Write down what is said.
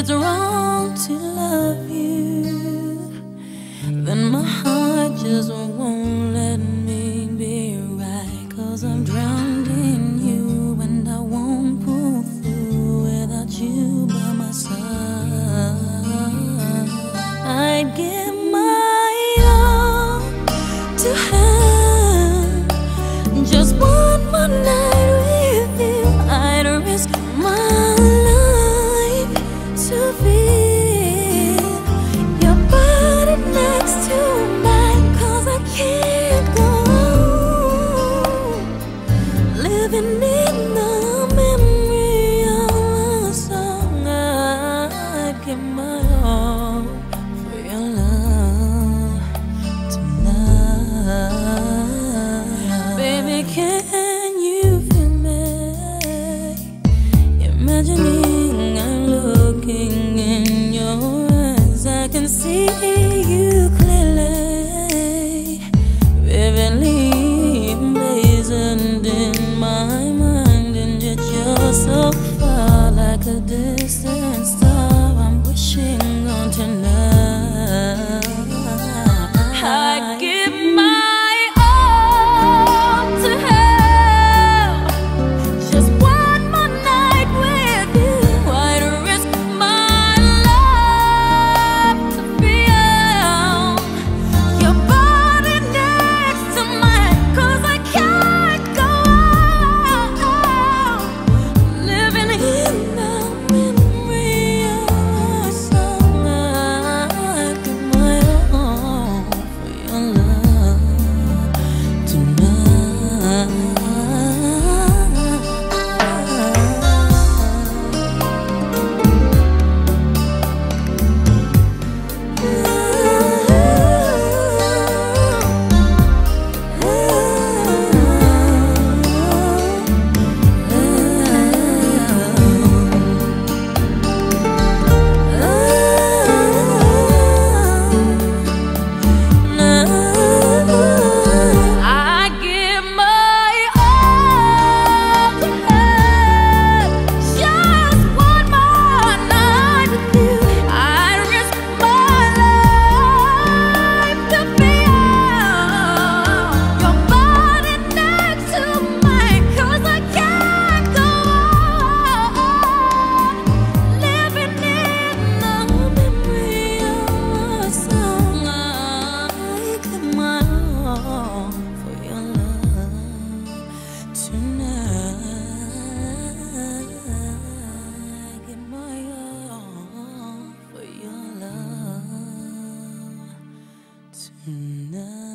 it's wrong to love you, then my heart just won't let me be right. 'Cause I'm drowned in you and I won't pull through without you by my side. I'd give my all to have just one more night with you. I'd risk my life to feel your body next to mine. 'Cause I can't go on living in the memory of a song. I'd give my all for your love tonight. Baby, can you feel me? Imagining I'm looking in your eyes, I can see you clearly, vividly emblazoned in my mind. And yet you're so far, like a distant star I'm wishing on tonight. I give my all to have just one more night with you. I'd risk my life to feel your body next to mine. 'Cause I can't go on living in the memory of a song. I'd give my all for your love tonight. I give my all to have just one more night with you. I'd risk my life to feel your body next to mine. 'Cause I can't go on living in the memory of a song. I give my all for your love tonight. I give my all for your love tonight.